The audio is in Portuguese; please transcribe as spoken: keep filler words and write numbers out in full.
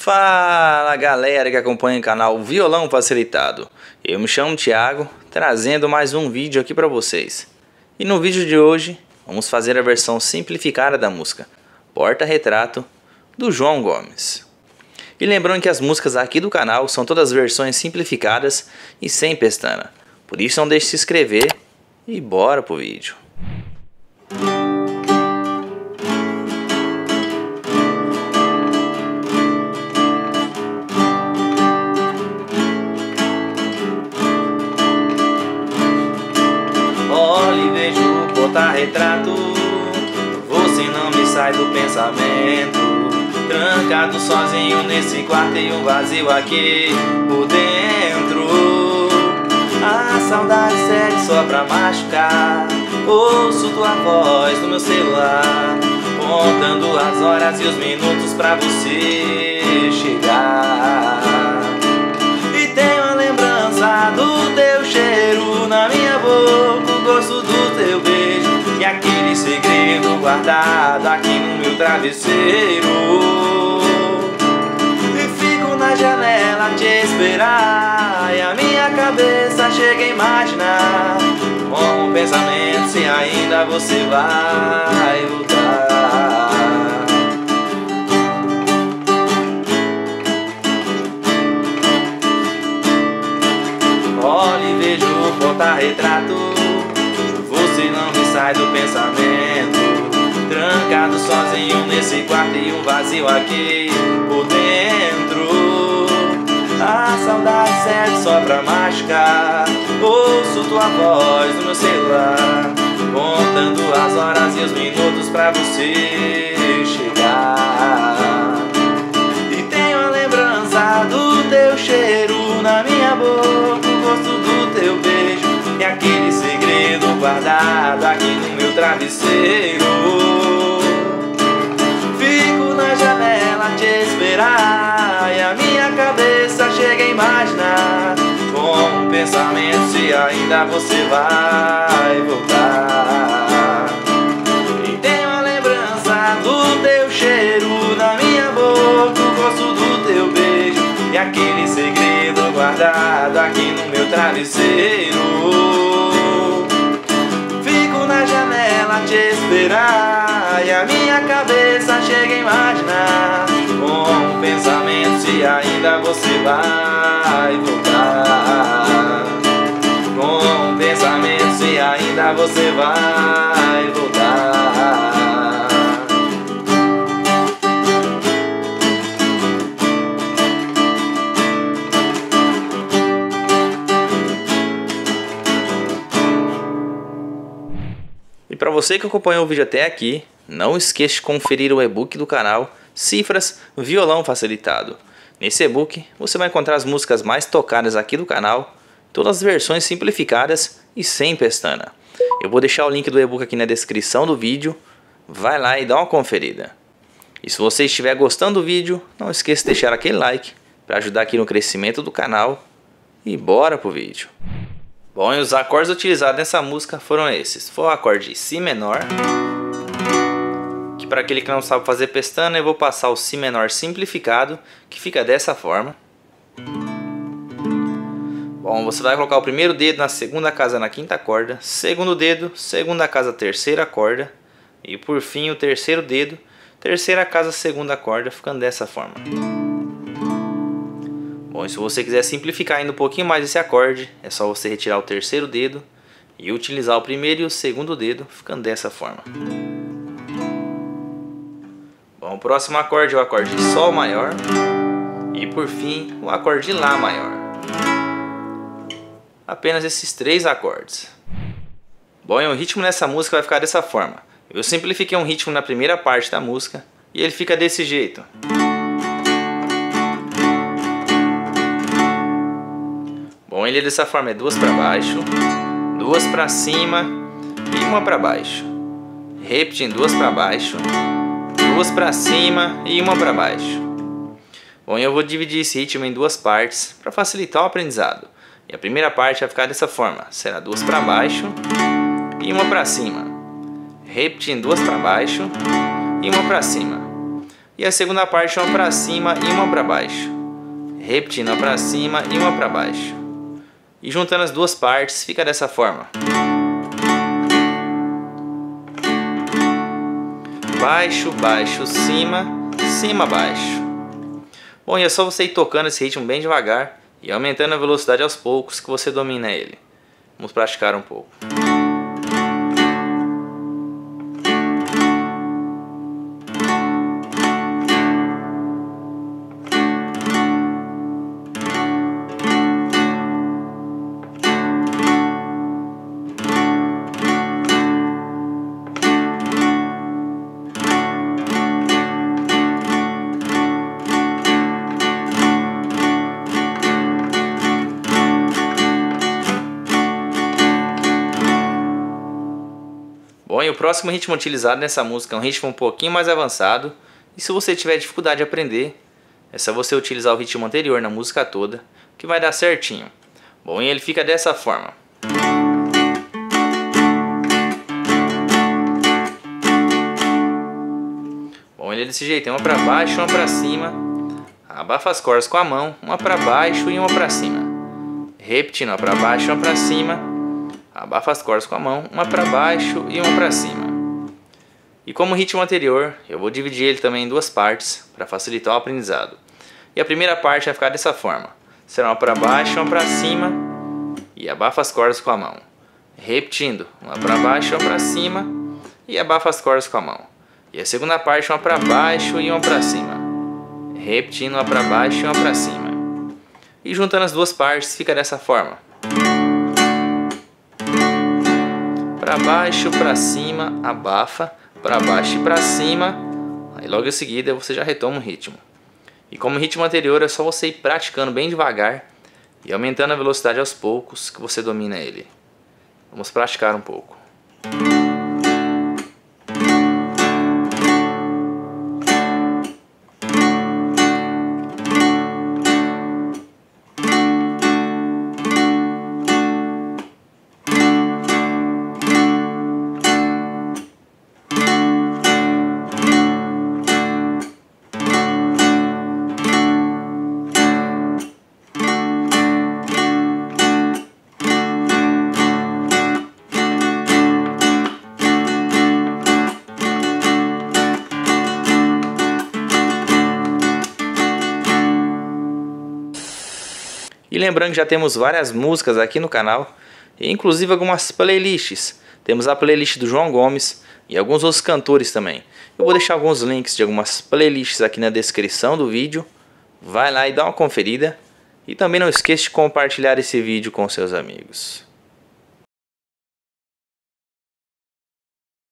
Fala galera que acompanha o canal Violão Facilitado. Eu me chamo Thiago, trazendo mais um vídeo aqui para vocês. E no vídeo de hoje vamos fazer a versão simplificada da música Porta Retrato do João Gomes. E lembrando que as músicas aqui do canal são todas versões simplificadas e sem pestana. Por isso não deixe de se inscrever e bora pro vídeo. Olhe, vejo o porta-retrato, você não me sai do pensamento. Trancado sozinho nesse quarto e um vazio aqui por dentro. A saudade segue só pra machucar. Ouço tua voz no meu celular, contando as horas e os minutos pra você chegar. E tenho a lembrança do teu cheiro na minha boca, o gosto do teu beijo e aquele segredo guardado aqui no meu travesseiro. E fico na janela te esperar, e a minha cabeça chega a imaginar com um pensamento se ainda você vai voltar. Olhe, vejo o porta-retrato, você não me sai do pensamento. Trancado sozinho nesse quarto e um vazio aqui por dentro. A saudade serve só pra machucar. Ouço tua voz no meu celular, contando as horas e os minutos pra você chegar. E tenho a lembrança do teu cheiro na minha boca, o gosto do teu beijo e aquele segredo guardado aqui no meu travesseiro. Fico na janela te esperar, e a minha cabeça chega a imaginar com um pensamento se ainda você vai voltar. E tenho a lembrança do teu cheiro na minha boca, o gosto do teu beijo e aquele segredo guardado aqui no meu travesseiro. Fico na janela te esperar, e a minha cabeça chega a imaginar com um pensamento se ainda você vai voltar. Com um pensamento se ainda você vai voltar. E para você que acompanhou o vídeo até aqui, não esqueça de conferir o e-book do canal Cifras Violão Facilitado. Nesse e-book você vai encontrar as músicas mais tocadas aqui do canal, todas as versões simplificadas e sem pestana. Eu vou deixar o link do e-book aqui na descrição do vídeo, vai lá e dá uma conferida. E se você estiver gostando do vídeo, não esqueça de deixar aquele like para ajudar aqui no crescimento do canal. E bora pro vídeo. Bom, e os acordes utilizados nessa música foram esses. Foi o acorde Si menor, que para aquele que não sabe fazer pestana, eu vou passar o Si menor simplificado, que fica dessa forma. Bom, você vai colocar o primeiro dedo na segunda casa na quinta corda, segundo dedo, segunda casa, terceira corda, e por fim o terceiro dedo, terceira casa, segunda corda, ficando dessa forma. Bom, e se você quiser simplificar ainda um pouquinho mais esse acorde, é só você retirar o terceiro dedo e utilizar o primeiro e o segundo dedo, ficando dessa forma. Bom, o próximo acorde é o acorde de Sol maior e por fim o acorde de Lá maior. Apenas esses três acordes. Bom, e o ritmo nessa música vai ficar dessa forma. Eu simplifiquei um ritmo na primeira parte da música e ele fica desse jeito. Bom, ele é dessa forma, é duas para baixo, duas para cima e uma para baixo. Repetindo, duas para baixo, duas para cima e uma para baixo. Bom, eu vou dividir esse ritmo em duas partes para facilitar o aprendizado. E a primeira parte vai ficar dessa forma, será duas para baixo e uma para cima. Repetindo, duas para baixo e uma para cima. E a segunda parte, uma para cima e uma para baixo. Repetindo, uma para cima e uma para baixo. E juntando as duas partes, fica dessa forma. Baixo, baixo, cima, cima, baixo. Bom, e é só você ir tocando esse ritmo bem devagar e aumentando a velocidade aos poucos que você domina ele. Vamos praticar um pouco. Bom, e o próximo ritmo utilizado nessa música é um ritmo um pouquinho mais avançado. E se você tiver dificuldade de aprender, é só você utilizar o ritmo anterior na música toda, que vai dar certinho. Bom, e ele fica dessa forma. Bom, ele é desse jeito, uma para baixo, uma para cima. Abafa as cordas com a mão, uma para baixo e uma para cima. Repetindo, uma para baixo, uma para cima. Abafa as cordas com a mão, uma para baixo e uma para cima. E como o ritmo anterior, eu vou dividir ele também em duas partes para facilitar o aprendizado. E a primeira parte vai ficar dessa forma. Será uma para baixo, uma para cima e abafa as cordas com a mão. Repetindo, uma para baixo, uma para cima e abafa as cordas com a mão. E a segunda parte, uma para baixo e uma para cima. Repetindo, uma para baixo e uma para cima. E juntando as duas partes fica dessa forma. Para baixo, para cima, abafa, para baixo e para cima. Aí logo em seguida você já retoma o ritmo. E como o ritmo anterior, é só você ir praticando bem devagar e aumentando a velocidade aos poucos que você domina ele. Vamos praticar um pouco. E lembrando que já temos várias músicas aqui no canal, e inclusive algumas playlists. Temos a playlist do João Gomes e alguns outros cantores também. Eu vou deixar alguns links de algumas playlists aqui na descrição do vídeo. Vai lá e dá uma conferida. E também não esqueça de compartilhar esse vídeo com seus amigos.